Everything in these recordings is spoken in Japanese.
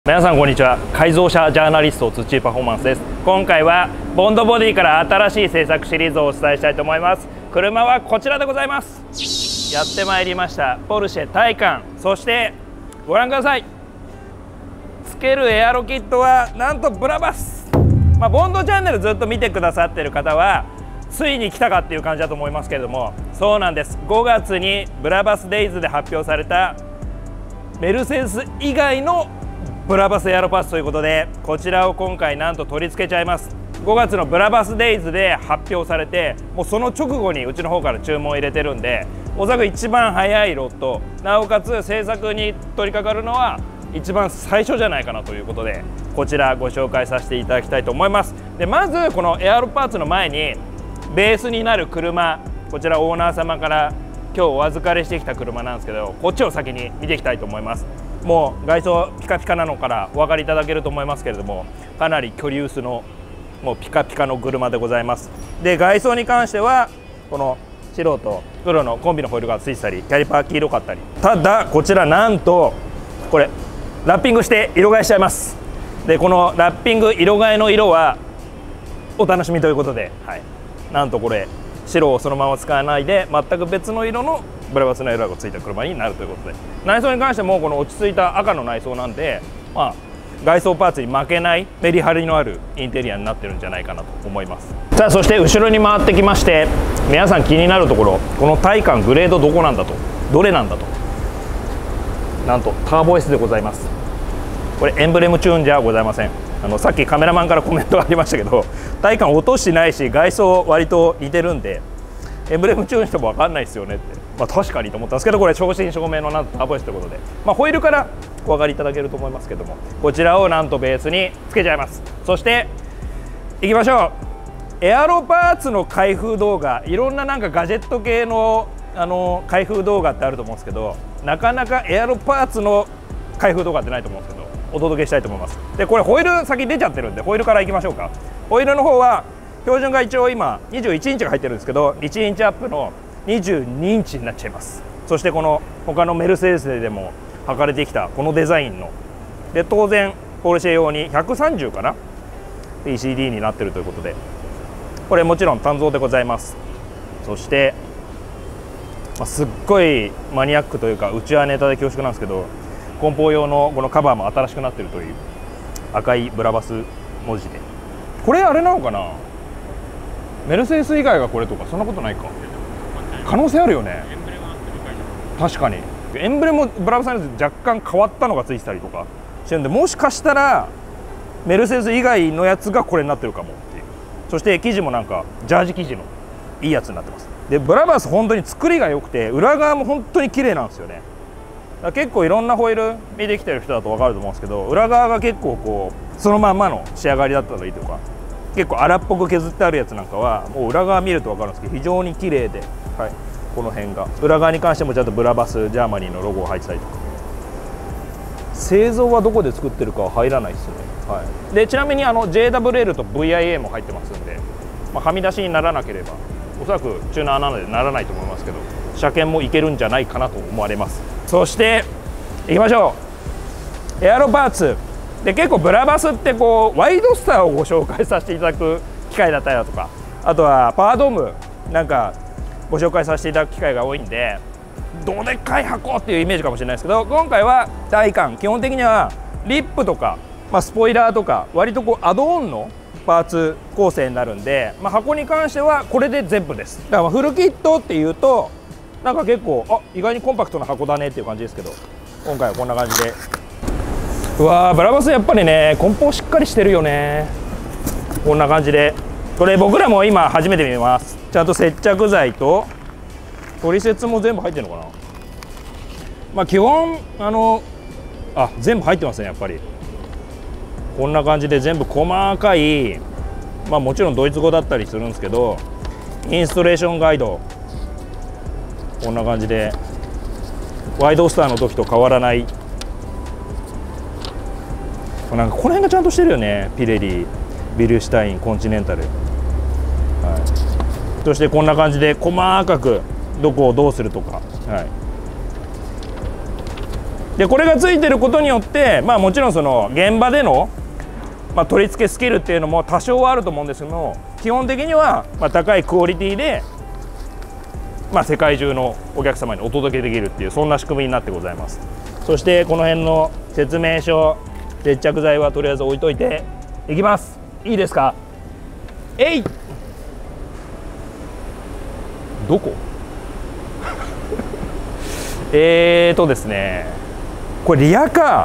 皆さんこんにちは。改造車ジャーナリスト土井パフォーマンスです。今回はボンドボディから新しい製作シリーズをお伝えしたいと思います。車はこちらでございます。やってまいりましたポルシェタイカン。そしてご覧ください。つけるエアロキットはなんとブラバス。ボンドチャンネルずっと見てくださっている方はついに来たかっていう感じだと思いますけれども、そうなんです。5月にブラバスデイズで発表されたメルセデス以外のブラバスエアロパーツということで、こちらを今回なんと取り付けちゃいます。5月のブラバスデイズで発表されて、もうその直後にうちの方から注文を入れてるんで、おそらく一番早いロット、なおかつ制作に取り掛かるのは一番最初じゃないかなということで、こちらご紹介させていただきたいと思います。でまずこのエアロパーツの前にベースになる車、こちらオーナー様から今日お預かりしてきた車なんですけど、こっちを先に見ていきたいと思います。もう外装ピカピカなのからお分かりいただけると思いますけれども、かなり居留守のもうピカピカの車でございます。で外装に関してはこの白と黒のコンビのホイールがついてたり、キャリパー黄色かったり、ただこちらなんとこれラッピングして色替えしちゃいます。でこのラッピング色替えの色はお楽しみということで、なんとこれ白をそのまま使わないで全く別の色のブラバスの色がついた車になるということで、内装に関してもこの落ち着いた赤の内装なんで、外装パーツに負けないメリハリのあるインテリアになってるんじゃないかなと思います。さあそして後ろに回ってきまして、皆さん気になるところ、このタイカングレードどこなんだと、どれなんだと、なんとターボ S でございます。これエンブレムチューンじゃございません。さっきカメラマンからコメントがありましたけど、タイカン落としてないし外装割と似てるんでエンブレムチューンしても分かんないですよねって、確かにと思ったんですけど、これ正真正銘のなんとターボ Sということで、ホイールからお分かりいただけると思いますけども、こちらをなんとベースにつけちゃいます。そしていきましょう。エアロパーツの開封動画、いろんななんかガジェット系の開封動画ってあると思うんですけど、なかなかエアロパーツの開封動画ってないと思うんですけど、お届けしたいと思います。でこれホイール先出ちゃってるんで、ホイールからいきましょうか。ホイールの方は標準が一応今21インチが入ってるんですけど、1インチアップの22インチになっちゃいます。そしてこの他のメルセデスでも履かれてきたこのデザインので、当然ポルシェ用に130かな PCD になってるということで、これもちろん単造でございます。そして、すっごいマニアックというかうちはネタで恐縮なんですけど、梱包用のこのカバーも新しくなってるという赤いブラバス文字で、これあれなのかな、メルセデス以外がこれとかそんなことないか、可能性あるよね。確かにエンブレもブラバスの若干変わったのがついてたりとかしてるんで、もしかしたらメルセデス以外のやつがこれになってるかもっていう。そして生地もなんかジャージ生地のいいやつになってます。でブラバス本当に作りが良くて、裏側も本当に綺麗なんですよね。結構いろんなホイール見てきてる人だと分かると思うんですけど、裏側が結構こうそのまんまの仕上がりだったらいいとか、結構荒っぽく削ってあるやつなんかはもう裏側見ると分かるんですけど、非常に綺麗で、この辺が裏側に関してもちゃんとブラバスジャーマニーのロゴが入ってたりとか、製造はどこで作ってるかは入らないですね。でちなみにJWL と VIA も入ってますんで、はみ出しにならなければ、おそらくチューナーなのでならないと思いますけど、車検もいけるんじゃないかなと思われます。そしていきましょう。エアロパーツで結構ブラバスってこうワイドスターをご紹介させていただく機会だったりだとか、あとはパワードームなんかご紹介させていただく機会が多いんで、どでっかい箱っていうイメージかもしれないですけど、今回はタイカン基本的にはリップとか、スポイラーとか割とこうアドオンのパーツ構成になるんで、箱に関してはこれで全部です。だからフルキットっていうとなんか結構意外にコンパクトな箱だねっていう感じですけど、今回はこんな感じで。うわー、ブラバスやっぱりね梱包しっかりしてるよね。こんな感じで、これ僕らも今初めて見ます。ちゃんと接着剤と取説も全部入ってるのかな。基本全部入ってますね。やっぱりこんな感じで全部細かい、もちろんドイツ語だったりするんですけど、インストレーションガイドこんな感じでワイドスターの時と変わらない、なんかこの辺がちゃんとしてるよね。ピレリ、ビルシュタイン、コンチネンタル、そしてこんな感じで細かくどこをどうするとか、 でこれがついてることによって、もちろんその現場での、取り付けスキルっていうのも多少はあると思うんですけども、基本的には高いクオリティで、世界中のお客様にお届けできるっていう、そんな仕組みになってございます。そしてこの辺の説明書、接着剤はとりあえず置いといていきます。いいですか。えいどこですね、これリアか。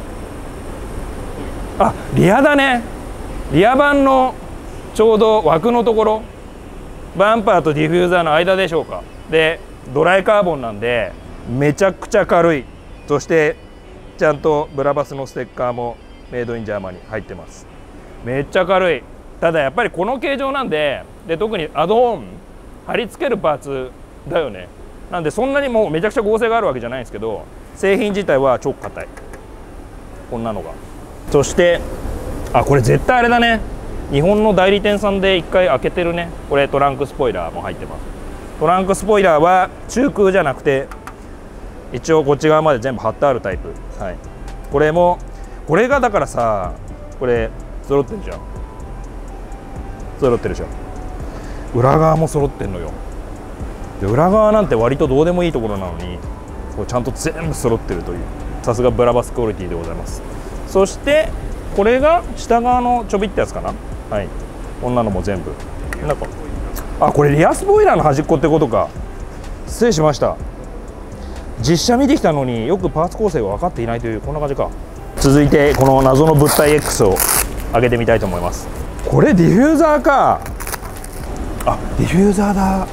あ、リアだね。リア板のちょうど枠のところ、バンパーとディフューザーの間でしょうか。でドライカーボンなんでめちゃくちゃ軽い。そしてちゃんとブラバスのステッカーもメイドインジャーマンに入ってます。めっちゃ軽い。ただやっぱりこの形状なんで、特にアドオン貼り付けるパーツだよね。なんでそんなにもうめちゃくちゃ合成があるわけじゃないんですけど、製品自体は超硬い、こんなのが。そしてこれ絶対あれだね、日本の代理店さんで1回開けてるね。これトランクスポイラーも入ってます。トランクスポイラーは中空じゃなくて一応こっち側まで全部貼ってあるタイプ。はい、これもこれがだからさ、これ揃ってるじゃん。揃ってるじゃん。裏側も揃ってんのよ。で裏側なんて割とどうでもいいところなのに、これちゃんと全部揃ってるという、さすがブラバスクオリティでございます。そしてこれが下側のちょびってやつかな。はい、こんなのも全部なんか、これリアスポイラーの端っこってことか。失礼しました。実写見てきたのによくパーツ構成が分かっていないという、こんな感じか。続いてこの謎の物体 X を上げてみたいと思います。これディフューザーか。ディフューザーだ。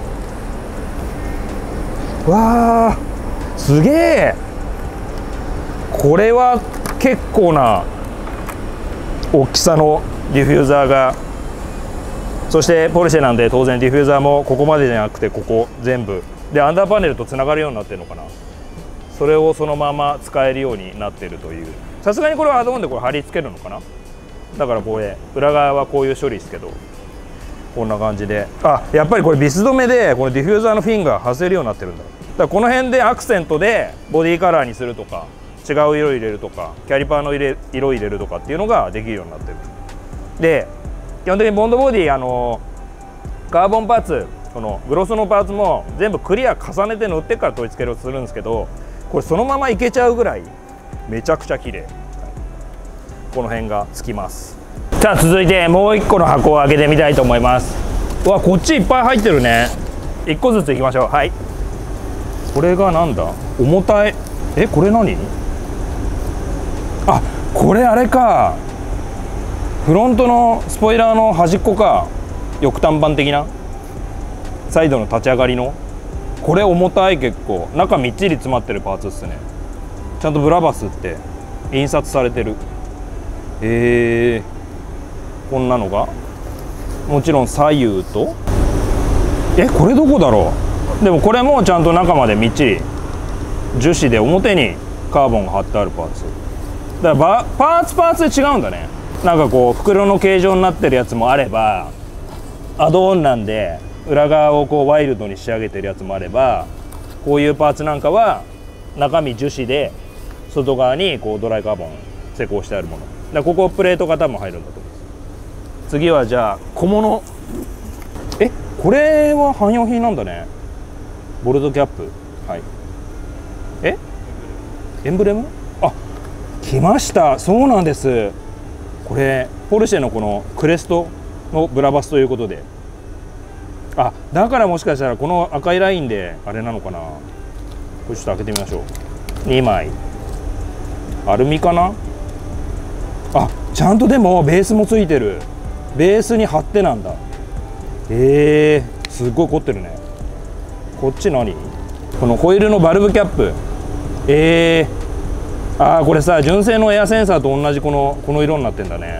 わーすげえ。これは結構な大きさのディフューザーが。そしてポルシェなんで当然ディフューザーもここまでじゃなくてここ全部でアンダーパネルとつながるようになってるのかな。それをそのまま使えるようになってるという。さすがにこれはアドオンでこれ貼り付けるのかな。だからこれ裏側はこういう処理ですけど、こんな感じで。やっぱりこれビス止めでこのディフューザーのフィンが外せるようになってるんだ。だからこの辺でアクセントでボディカラーにするとか、違う色入れるとか、キャリパーの色入れるとかっていうのができるようになってる。で基本的にボンドボディカーボンパーツ、このグロスのパーツも全部クリア重ねて塗ってから取り付けをするんですけど、これそのままいけちゃうぐらいめちゃくちゃ綺麗。この辺がつきます。さあ続いてもう1個の箱を開けてみたいと思います。うわ、こっちいっぱい入ってるね。1個ずついきましょう。はい、これがなんだ、重たい。これ何。これあれか、フロントのスポイラーの端っこか。翼端板的なサイドの立ち上がりの、これ重たい。結構中みっちり詰まってるパーツっすね。ちゃんとブラバスって印刷されてる。こんなのがもちろん左右と、これどこだろう。でもこれもちゃんと中までみっちり樹脂で表にカーボンが貼ってあるパーツだから、パーツで違うんだね。なんかこう袋の形状になってるやつもあれば、アドオンなんで裏側をこうワイルドに仕上げてるやつもあれば、こういうパーツなんかは中身樹脂で外側にこうドライカーボン施工してあるものだから、ここプレートが多分入るんだと思います。次はじゃあ小物。これは汎用品なんだね。ボルトキャップ。はい、エンブレム。来ました。そうなんです。これポルシェのこのクレストのブラバスということで、だからもしかしたらこの赤いラインであれなのかな。これちょっと開けてみましょう。2枚アルミかな。ちゃんとでもベースもついてる。ベースに貼ってなんだ。すっごい凝ってるね。こっち何、このホイールのバルブキャップ。これさ、純正のエアセンサーと同じこの色になってんだね。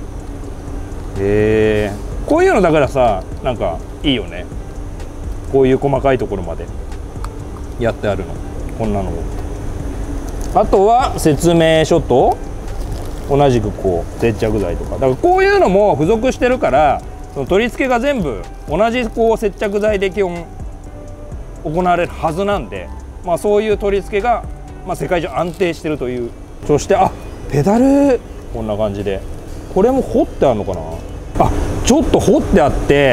こういうのだからさ、なんかいいよね。こういう細かいところまでやってあるの、こんなのを。あとは説明書と同じくこう接着剤とか、だからこういうのも付属してるから、その取り付けが全部同じこう接着剤で基本行われるはずなんで、そういう取り付けがまあ、世界中安定してるという。そしてペダルこんな感じで、これも彫ってあるのかな。ちょっと彫ってあって、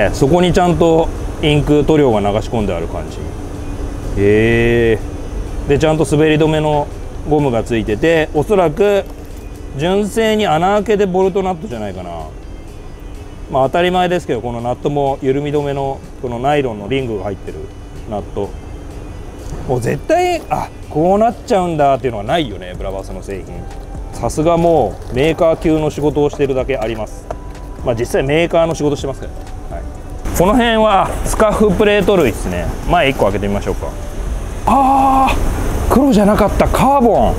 そこにちゃんとインク塗料が流し込んである感じ。でちゃんと滑り止めのゴムがついてて、おそらく純正に穴開けでボルトナットじゃないかな。まあ当たり前ですけど、このナットも緩み止めのこのナイロンのリングが入ってるナット。もう絶対こうなっちゃうんだっていうのはないよね、ブラバスの製品。さすがもうメーカー級の仕事をしてるだけあります。まあ実際メーカーの仕事してますけどね、はい、この辺はスカフプレート類ですね。前1個開けてみましょうか。黒じゃなかった、カーボン。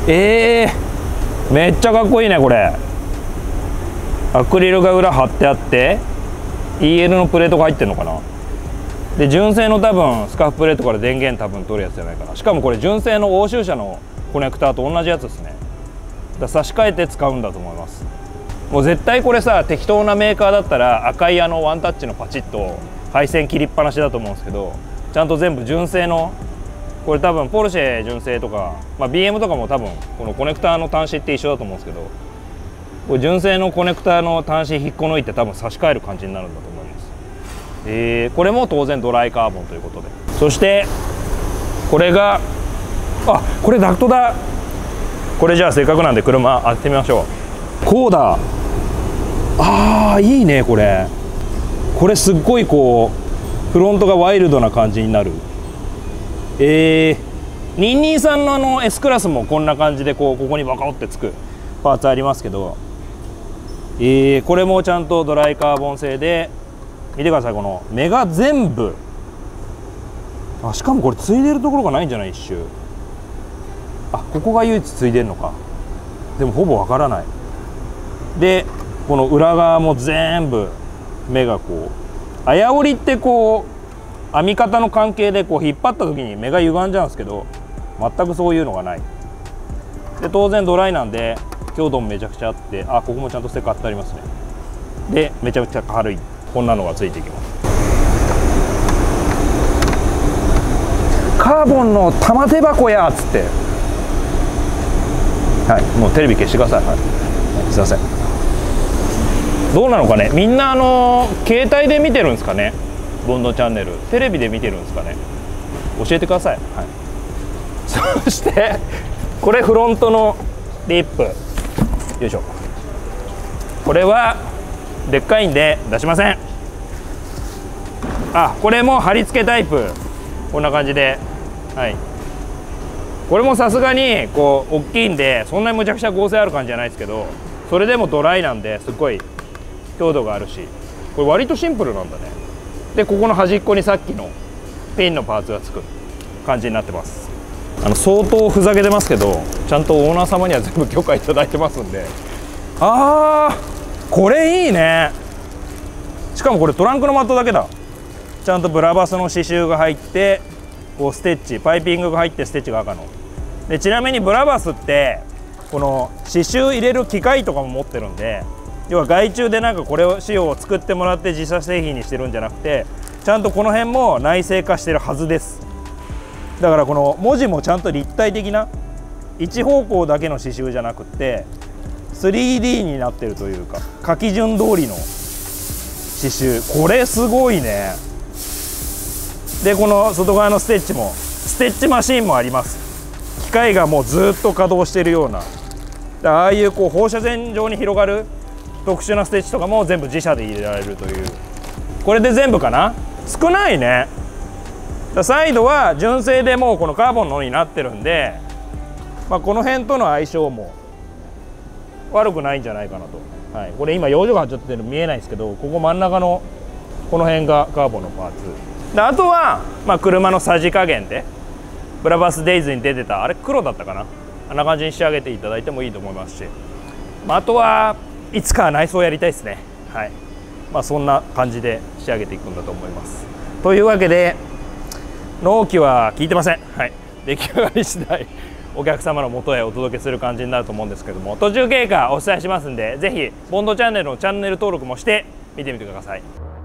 めっちゃかっこいいねこれ。アクリルが裏貼ってあって EL のプレートが入ってるのかな。で純正の多分スカフプレートから電源多分取るやつじゃないかな。しかもこれ純正の欧州車のコネクターと同じやつですね。差し替えて使うんだと思います。もう絶対これさ、適当なメーカーだったら赤いワンタッチのパチッと配線切りっぱなしだと思うんですけど、ちゃんと全部純正の、これ多分ポルシェ純正とか、BM とかも多分このコネクターの端子って一緒だと思うんですけど、これ純正のコネクターの端子引っこ抜いて多分差し替える感じになるんだと思います。これも当然ドライカーボンということで。そしてこれがこれダクトだ。これじゃあせっかくなんで車当ててみましょう。こうだ。いいねこれ。これすっごいこうフロントがワイルドな感じになる。223のS クラスもこんな感じでここにバカってつくパーツありますけど、これもちゃんとドライカーボン製で、見てください、この目が全部しかもこれついでるところがないんじゃない？一周ここが唯一ついでるのか。でもほぼわからない。でこの裏側も全部目がこう、綾織ってこう編み方の関係でこう引っ張った時に目が歪んじゃうんですけど、全くそういうのがない。で当然ドライなんで強度もめちゃくちゃあって、ここもちゃんとステッカー貼ってありますね。でめちゃくちゃ軽い、こんなのがついてきます。カーボンの玉手箱やっつって、もうテレビ消してください。すいません。どうなのかね、みんな携帯で見てるんですかね、ボンドチャンネル。テレビで見てるんですかね、教えてください。そしてこれフロントのリップ、よいしょ。これはでっかいんで出しません。これも貼り付けタイプ、こんな感じで、これもさすがにこう大きいんで、そんなにむちゃくちゃ合成ある感じじゃないですけど、それでもドライなんですっごい強度があるし、これ割とシンプルなんだね。でここの端っこにさっきのピンのパーツがつく感じになってます。相当ふざけてますけど、ちゃんとオーナー様には全部許可いただいてますんで。これいいね。しかもこれトランクのマットだけだ。ちゃんとブラバスの刺繍が入って、こうステッチ、パイピングが入ってステッチが赤の。でちなみにブラバスってこの刺繍入れる機械とかも持ってるんで、要は外注でなんかこれを仕様を作ってもらって自社製品にしてるんじゃなくて、ちゃんとこの辺も内製化してるはずです。だからこの文字もちゃんと立体的な一方向だけの刺繍じゃなくて 3D になってるというか、書き順通りの刺繍、これすごいね。でこの外側のステッチもステッチマシーンもあります。機械がもうずっと稼働しているような、ああいうこう放射線状に広がる特殊なステッチとかも全部自社で入れられるという。これで全部かな。少ないね。サイドは純正でもうこのカーボンのになってるんで、この辺との相性も悪くないんじゃないかなと。これ今養生が貼っちゃってるの見えないですけど、ここ真ん中のこの辺がカーボンのパーツで、あとは車のさじ加減でブラバスデイズに出てたあれ黒だったかな、あんな感じに仕上げていただいてもいいと思いますし、あとはいつかは内装やりたいですね。そんな感じで仕上げていくんだと思います。というわけで納期は聞いてません。出来上がり次第お客様の元へお届けする感じになると思うんですけども、途中経過お伝えしますんで、ぜひボンドチャンネルのチャンネル登録もして見てみてください。